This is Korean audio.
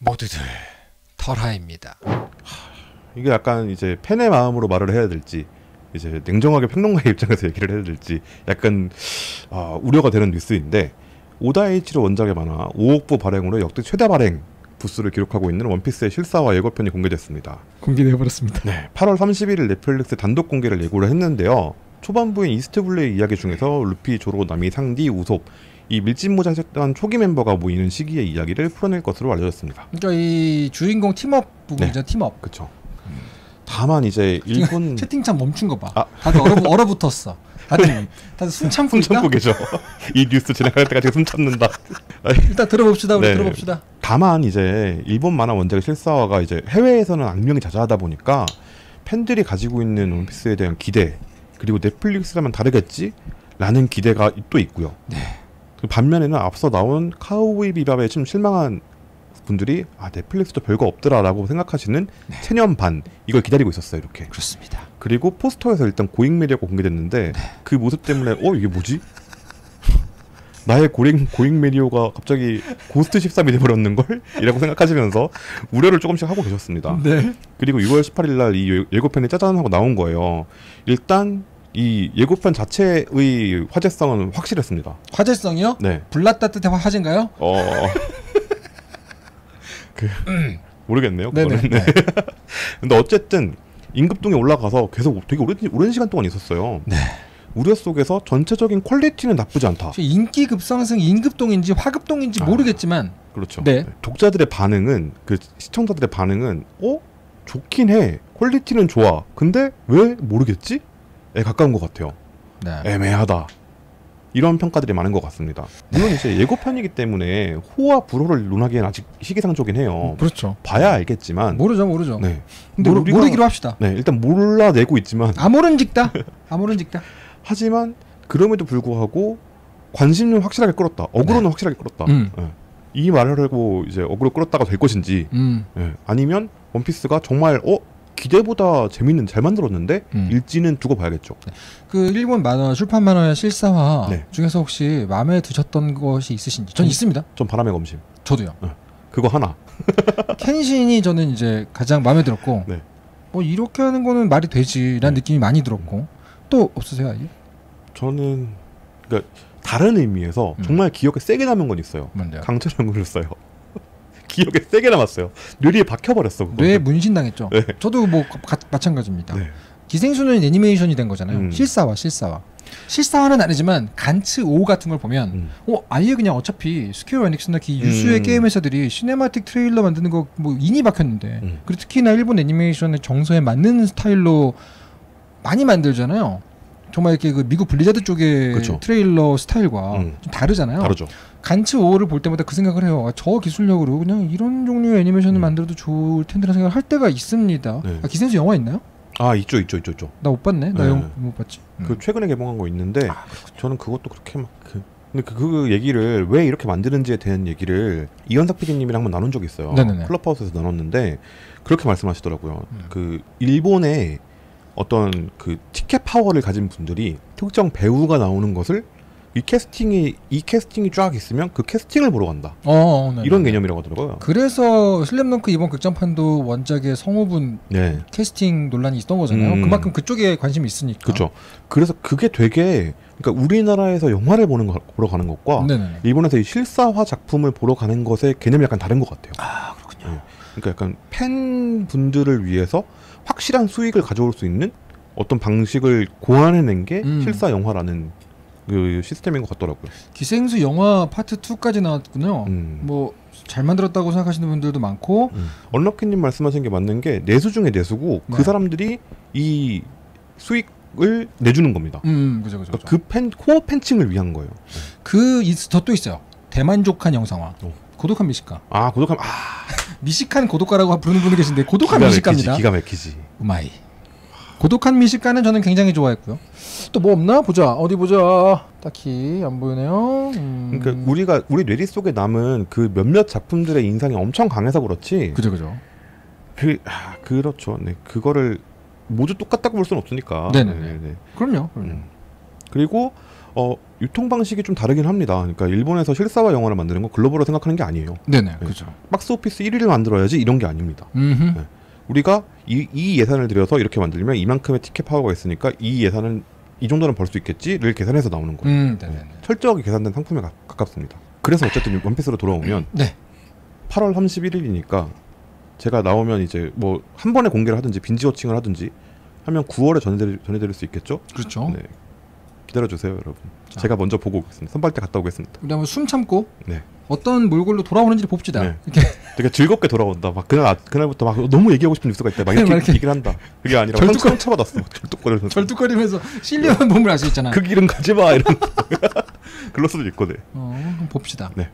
모두들 털하입니다. 이게 약간 이제 팬의 마음으로 말을 해야 될지 이제 냉정하게 평론가의 입장에서 얘기를 해야 될지 약간 우려가 되는 뉴스인데 오다에이치로 원작의 만화 5억 부 발행으로 역대 최다 발행 부수를 기록하고 있는 원피스의 실사화 예고편이 공개됐습니다. 공개되어버렸습니다. 네, 8월 31일 넷플릭스 단독 공개를 예고를 했는데요. 초반부인 이스트블루의 이야기 중에서 루피, 조로, 나미, 상디, 우솝 이 밀짚모자였던 초기 멤버가 모이는 시기의 이야기를 풀어낼 것으로 알려졌습니다. 그러니까 이 주인공 팀업 부분이죠. 네. 팀업. 그렇죠. 다만 이제 일본 채팅창 멈춘 거 봐. 다들 얼어붙었어. 다들 숨 참고 계죠. 이 뉴스 진행할 때까지 숨 참는다. 일단 들어봅시다. 우리 들어봅시다. 다만 이제 일본 만화 원작의 실사화가 이제 해외에서는 악명이 자자하다 보니까 팬들이 가지고 있는 원피스에 대한 기대 그리고 넷플릭스라면 다르겠지라는 기대가 또 있고요. 네. 반면에는 앞서 나온 카우보이 비밥에 좀 실망한 분들이 넷플릭스도 별거 없더라라고 생각하시는 네. 체념 반 이걸 기다리고 있었어요. 이렇게. 그렇습니다. 그리고 포스터에서 일단 고잉 메리어가 공개됐는데 네. 그 모습 때문에 이게 뭐지? 나의 고잉 메리오가 갑자기 고스트 13이 돼버렸는걸? 이라고 생각하시면서 우려를 조금씩 하고 계셨습니다. 네. 그리고 6월 18일 날 이 예고편이 짜잔 하고 나온 거예요. 일단 이 예고편 자체의 화제성은 확실했습니다. 화제성이요? 네. 불났다뜻의 화제인가요? 모르겠네요. 네네. 네. 근데 어쨌든 임급동에 올라가서 계속 되게 오랜 시간 동안 있었어요. 네. 우려 속에서 전체적인 퀄리티는 나쁘지 않다. 인기 급상승 임급동인지 화급동인지 모르겠지만 그렇죠. 네. 독자들의 반응은 시청자들의 반응은 좋긴 해. 퀄리티는 좋아. 근데 왜 모르겠지? 에 가까운 것 같아요. 네. 애매하다. 이런 평가들이 많은 것 같습니다. 물론 이제 예고편이기 때문에 호와 불호를 논하기엔 아직 시기상조긴 해요. 그렇죠. 봐야 알겠지만 모르죠. 네. 근데 모르기로 합시다. 네, 일단 몰라내고 있지만 아모른직다. 하지만 그럼에도 불구하고 관심은 확실하게 끌었다. 어그로는 네. 확실하게 끌었다. 네. 이 말을 하고 이제 어그로 끌었다가 될 것인지 네. 아니면 원피스가 정말 기대보다 재밌는 잘 만들었는데 일지는 두고 봐야겠죠. 네. 그 일본 만화 출판 만화의 실사화 네. 중에서 혹시 마음에 드셨던 것이 있으신지? 전 있습니다. 전 바람의 검심. 저도요. 그거 하나. 켄신이 저는 이제 가장 마음에 들었고 네. 이렇게 하는 거는 말이 되지라는 느낌이 많이 들었고 또 없으세요? 아예? 저는 그러니까 다른 의미에서 정말 기억에 세게 남은 건 있어요. 뭔데요? 강철형을 써요. 기억에 세게 남았어요. 뇌리에 박혀버렸어. 뇌에 문신당했죠. 네. 저도 마찬가지입니다. 네. 기생수는 애니메이션이 된 거잖아요. 실사화는 아니지만 간츠 5 같은 걸 보면 아예 그냥 어차피 스퀘어 에닉스나 유수의 게임 회사들이 시네마틱 트레일러 만드는 거 인이 박혔는데 그리고 특히나 일본 애니메이션의 정서에 맞는 스타일로 많이 만들잖아요. 정말 이렇게 그 미국 블리자드 쪽의 그렇죠. 트레일러 스타일과 좀 다르잖아요. 다르죠. 간츠 5를 볼 때마다 그 생각을 해요. 저 기술력으로 그냥 이런 종류의 애니메이션을 만들어도 좋을 텐데라는 생각을 할 때가 있습니다. 네. 기생수 영화 있나요? 있죠. 나 못 봤네. 나 영화 못 봤지. 그 최근에 개봉한 거 있는데 저는 그것도 그렇게 근데 그 얘기를 왜 이렇게 만드는지에 대한 얘기를 이현석 PD님이랑 한번 나눈 적이 있어요. 네네네. 클럽하우스에서 나눴는데 그렇게 말씀하시더라고요. 그 일본의 어떤 그 티켓 파워를 가진 분들이 특정 배우가 나오는 것을 이 캐스팅이 쫙 있으면 그 캐스팅을 보러 간다. 이런 개념이라고 하더라고요. 그래서 슬램덩크 이번 극장판도 원작의 성우분 캐스팅 논란이 있던 거잖아요. 그만큼 그쪽에 관심이 있으니까. 그렇죠. 그래서 그게 되게 그러니까 우리나라에서 영화를 보러 가는 것과 일본에서 이 실사화 작품을 보러 가는 것의 개념이 약간 다른 것 같아요. 그렇군요. 그러니까 약간 팬분들을 위해서 확실한 수익을 가져올 수 있는 어떤 방식을 고안해낸 게 실사 영화라는 그 시스템인 것 같더라고요. 기생수 영화 파트 2까지 나왔군요. 잘 만들었다고 생각하시는 분들도 많고 언럭키님 말씀하신 게 맞는 게 내수 중에 내수고 그 사람들이 이 수익을 내주는 겁니다. 그죠. 그 코어 팬층을 위한 거예요. 또 있어요. 대만족한 영상화. 고독한 미식가. 미식한 고독가라고 부르는 분이 계신데 고독한 미식가입니다. 기가 막히지. 우마이. 고독한 미식가는 저는 굉장히 좋아했고요. 또 뭐 없나? 어디 보자. 딱히 안 보이네요. 그러니까 우리 뇌리 속에 남은 그 몇몇 작품들의 인상이 엄청 강해서 그렇지. 그죠. 그렇죠. 네, 그거를 모두 똑같다고 볼 수는 없으니까. 네네. 그럼요. 그리고 유통 방식이 좀 다르긴 합니다. 그러니까 일본에서 실사화 영화를 만드는 건 글로벌로 생각하는 게 아니에요. 네네, 그렇죠. 박스 오피스 1위를 만들어야지 이런 게 아닙니다. 네. 우리가 이 예산을 들여서 이렇게 만들면 이만큼의 티켓 파워가 있으니까 이 예산은 이 정도는 벌 수 있겠지를 계산해서 나오는 거예요. 네. 철저하게 계산된 상품에 가깝습니다. 그래서 어쨌든 원피스로 돌아오면 네. 8월 31일이니까 제가 나오면 이제 뭐 한 번에 공개를 하든지 빈지워칭을 하든지 하면 9월에 전해드릴 수 있겠죠? 그렇죠. 네. 기다려주세요, 여러분. 자. 제가 먼저 보고 오겠습니다. 선발대 갔다 오겠습니다. 우리 한번 숨 참고 네. 어떤 몰골로 돌아오는지를 봅시다. 네. 이렇게 되게 즐겁게 돌아온다. 막 그날부터 막 너무 얘기하고 싶은 뉴스가 있다. 막 이렇게 얘기를 한다. 그게 아니라 상처받았어. 절뚝거리면서. 절뚝거리면서 실려온 몸을 알 수 있잖아. 그 길은 가지 마. 이런. 그럴 수도 있거든. 한번 봅시다. 네.